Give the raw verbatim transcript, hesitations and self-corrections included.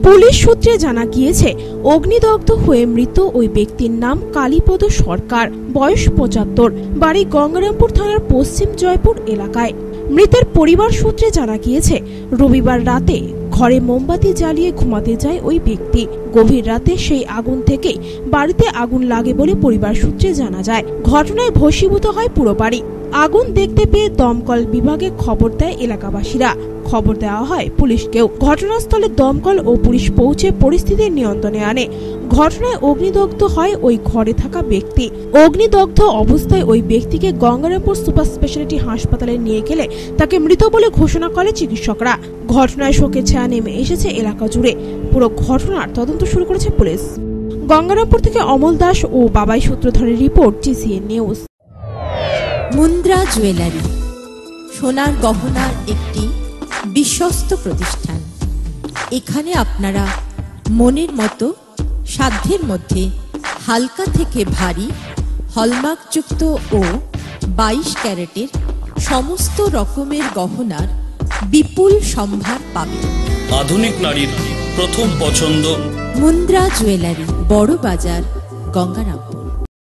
Police সূত্রে জানা গিয়েছে, অগ্নিদগ্ধ হয়ে মৃত ওই ব্যক্তির নাম কালীপদ সরকার, বয়স পঁচাত্তর, বাড়ি গঙ্গারামপুর থানার পশ্চিম জয়পুর এলাকায়। মৃতের পরিবার সূত্রে জানা গিয়েছে, রবিবার রাতে ঘরে মোমবাতি জ্বালিয়ে ঘুমাতে যায় ওই ব্যক্তি। গভীর রাতে সেই আগুন থেকেই বাড়িতে আগুন লাগে বলে পরিবার সূত্রে জানা যায়। ঘটনায় ভস্মীভূত হয় পুরো বাড়ি। আগুন দেখতে পেয়ে দমকল বিভাগে খবর দেয় এলাকাবাসীরা। খবর দেওয়া হয় পুলিশকেও। ঘটনাস্থলে দমকল ও পুলিশ পৌঁছে পরিস্থিতি নিয়ন্ত্রণে আনে। ঘটনায় অগ্নিদগ্ধ হয় ওই ঘরে থাকা ব্যক্তি। অগ্নিদগ্ধ অবস্থায় ওই ব্যক্তিকে গঙ্গারামপুর সুপার স্পেশালিটি হাসপাতালে নিয়ে গেলে তাকে মৃত বলে ঘোষণা করে চিকিৎসকরা। ঘটনায় শোকের ছায়া নেমে এসেছে এলাকা জুড়ে। পুরো ঘটনার তদন্ত শুরু করেছে পুলিশ। গঙ্গারামপুর থেকে অমল দাস ও বাবাই সূত্রধরের রিপোর্ট, জিসিএন নিউজ। মুন্দ্রা জুয়েলারি সোনার গহনার একটি বিশ্বস্ত প্রতিষ্ঠান। এখানে আপনারা মনের মতো সাধ্যের মধ্যে হালকা থেকে ভারী হলমার্কযুক্ত ও বাইশ ক্যারেটের সমস্ত রকমের গহনার বিপুল সম্ভার পাবেন। আধুনিক নারীর প্রথম পছন্দ মুন্দ্রা জুয়েলারি, বড় বাজার, গঙ্গারামপুর।